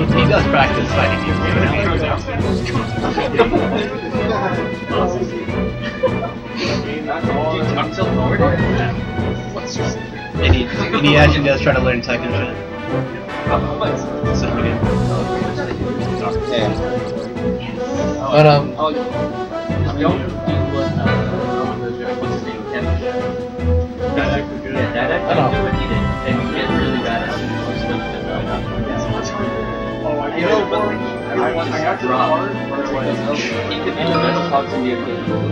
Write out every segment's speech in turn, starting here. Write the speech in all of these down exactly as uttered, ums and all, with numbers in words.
He, he does practice fighting you. And he, and he actually does try to learn tech and shit. So we did. But um, I don't know. You know, I got to the part where he could be the best talk to me if he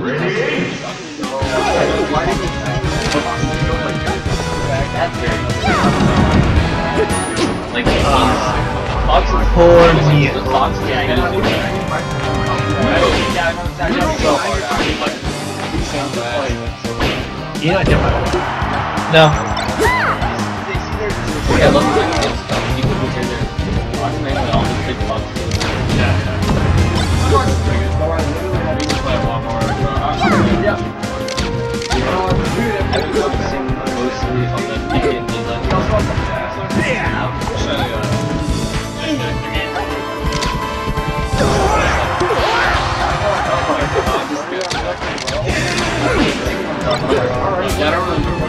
like, Fox is Poor me. Fox is You know, I did my No. yeah, look at this stuff. People who hear their Fox mainly all the big Fox. Yeah. I've been focusing mostly on the Indian England. Yeah, I don't remember.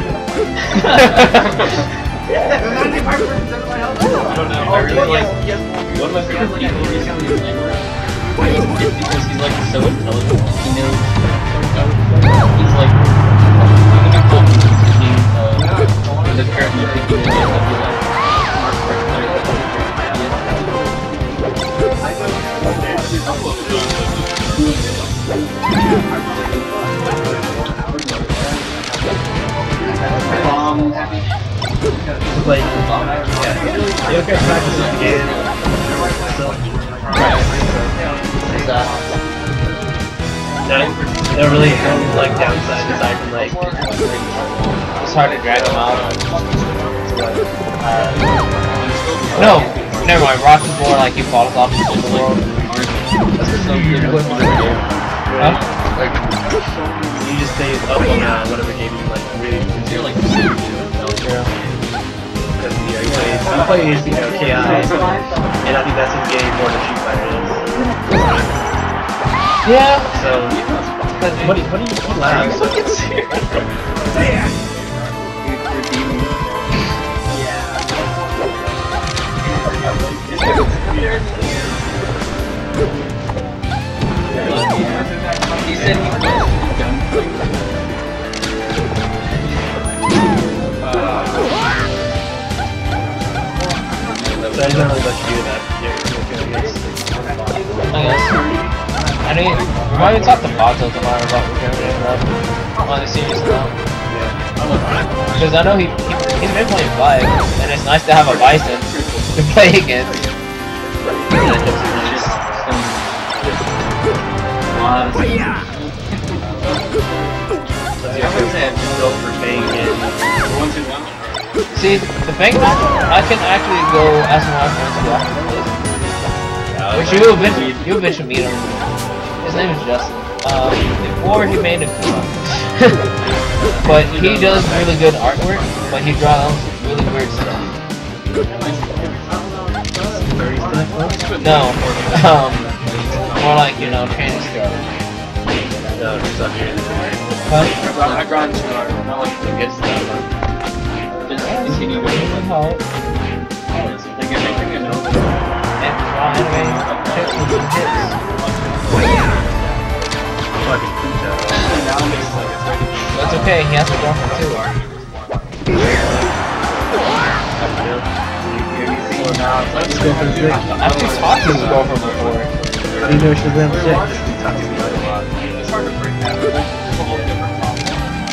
I don't know. I really like one of my favorite people recently is Langworth. It's because he's like so intelligent. He knows. He's like I'm gonna call him uh, the currently thinking of like smart sports player that doesn't Um, like, yeah, you okay, practice it again. So, What's that? no, no really no, like downside aside from like It's hard to drag them out. Uh, no, never mind. Rock is more like he falls off the world. that's so good. Huh? like you just stay up on uh, whatever game you like really You're like because you know you play you play you know K I and I think that's his game more than Street Fighter is. Yeah. So what do you what do you what laugh? He said he was done. So I just don't really let you do that. Yeah, okay, I guess. I guess. I mean, why we talk to Bato tomorrow about recruiting and on the serious note? Because I know he, he he's been playing Vibe, and it's nice to have a Bison to play against. See, the Fang match, I can actually go ask my friends to watch this. Which you eventually, you eventually meet him. His name is Justin. Um, before he made a but he does really good artwork, but he draws really weird stuff. No, um, more like, you know, training stuff. No, it's not here. Huh? I grind too hard. Not like to get stuff. Just continue with it. How? Like everything I know. And raw anime hits with some hits. That's okay, he has a girlfriend too. Let's go for the six. I've actually talked to his girlfriend before. You know she's them six. It's hard to break that. It's a whole different problem.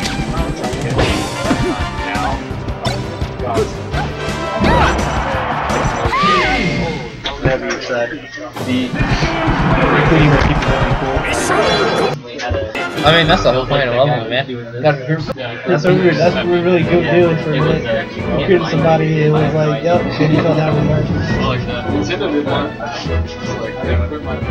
Whatever you said. The Including where people would be cool. I mean, that's the whole point of leveling, man. You gotta recruit. That's what we were, that's what we were really good doing for a minute. Recruited somebody, it was like, yep, and he fell down really hard. like that. Nintendo did that. Like, they quit my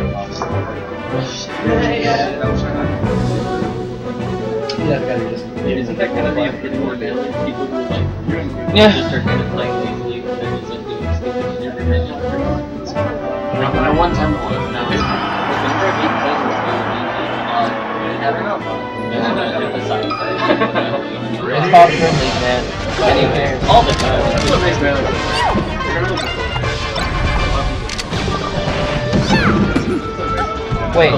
Yeah, gotta just. Isn't that kind of the opinion where they like people who like Yeah. just are kind of playing lazily and then just like doing stupid shit every day? I one time it was now. Whenever I beat Colt was really It's called friendly, man. Anywhere. all the time. Wait.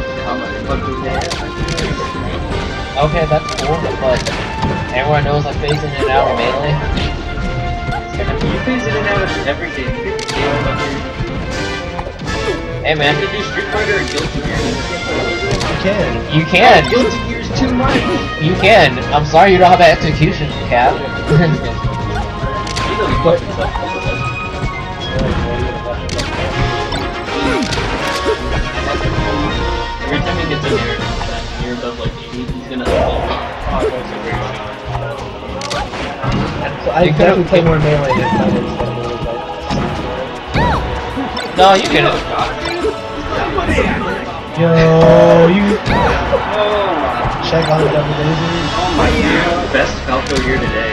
Okay, that's cool, but everyone knows I'm phasing in and out of Melee. You phase in and out of every game. Hey man. You can do Street Fighter or Guilty Gear. You can. You can! Guilty Gear's too much! You can! I'm sorry you don't have execution, Cap. But every time he gets in there, you're above like eighty, he's gonna so I definitely play more Melee than Fighters. No, you can. Yo, you check on the double lasers. Oh my god. Best Falco here today.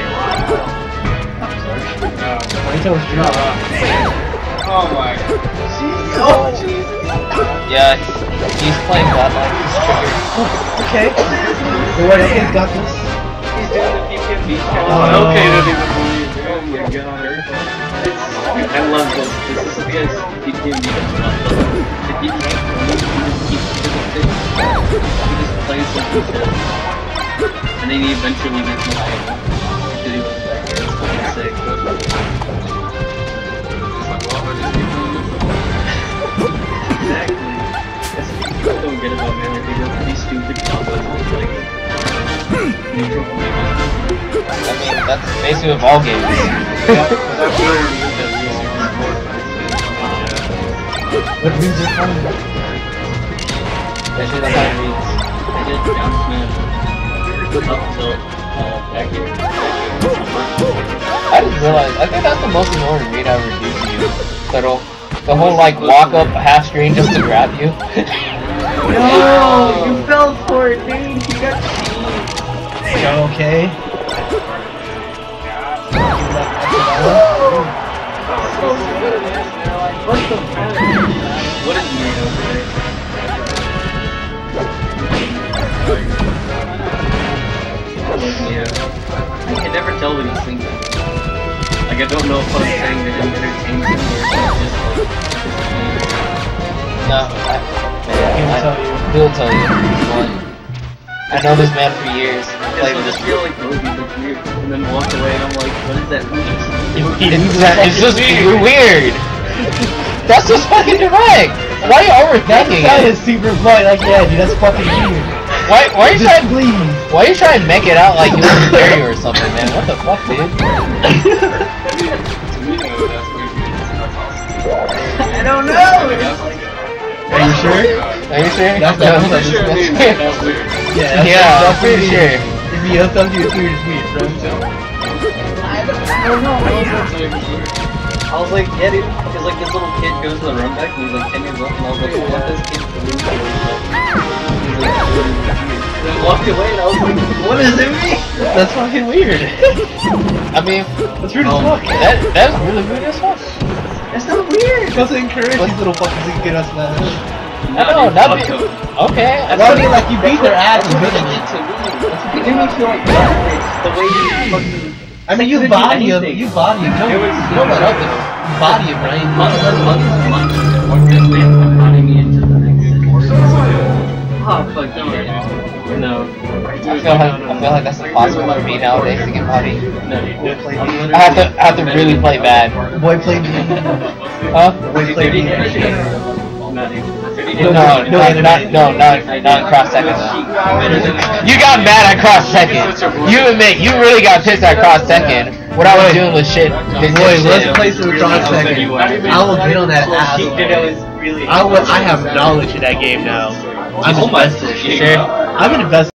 Wait till it's drop. Oh my god. Oh, Jesus. Yeah, he's playing that like he's triggered. Okay. The what? He's got this. He's doing the P P M V count. Oh. Okay, I don't even believe it. Oh my god. I love this. This is because P P M V doesn't love this. If he can't believe he just keeps doing things, he just plays with himself. And then he eventually gets liable. Because he was like, it's fucking sick. Exactly. That's what people don't get about Melee. They go these stupid combos with like neutral movement. I mean, that's basically with all games. What means you're coming? Especially the high reads. I did down smash up tilt uh, back here. I just realized, I think that's the most annoying read I ever do to you. The whole, the whole like walk up half screen just to grab you. No, you fell for it, dude. You got cheated. Yo, okay. What the fuck? What is Mio today? I love Mio. I can never tell what he's thinking. Like, I don't know if I'm saying that him entertains him or if he's just like, just playing. No, I, man, I, he'll tell you. One. I know this man for years. Like, I just feel like, oh, he looks weird. And then walk away and I'm like, what does that mean? It's, it's just weird. weird. That's just fucking direct. Why are you overthinking That it? is super blunt. Like, yeah, dude, that's fucking weird. Why, why are you Just trying? please. Why are you trying to make it out like you were Mario or something, man? What the fuck, dude? I don't know! Are you sure? Are you sure? That's No, definitely that's- sure, that's- dude. That's weird. Yeah, that's, Yeah, that's I'm pretty weird. sure. If you have something that's weird, it's weird, bro. I don't know. I was like, yeah, dude, because like this little kid goes to the run back and he's like ten years old, and I was like, what this kid's doing? He's like, then I walked away and I was like, what does it mean? That's fucking weird. I mean, That's weird um, as fuck. that that's really weird as fuck. That's not weird. That's encourage these little fuckers to get us mad. I know, not be okay. I Well, I mean, mean, like, you beat their ass and That's beat what them. it did to me. It made me feel like garbage. The way you fucking. I mean, you Couldn't do body him. anything. You body him. Don't, It was- don't let up. You body him, right? Months and months and months or this way of running me into the next oh fuck no. No. I feel like I feel like that's impossible for me nowadays to get body. No, dude. I'm I have to I have to really play bad. Boy played me. Huh? Boy played me. No, dude. No, no, no, not, not, no, not, not cross second. You got mad at cross second. You admit you really got pissed at cross second. What I was doing was shit. Boy, let's play some cross second. I will get on that ass. I will. I have knowledge in that game now. I'm invested. You sure? I'm invested.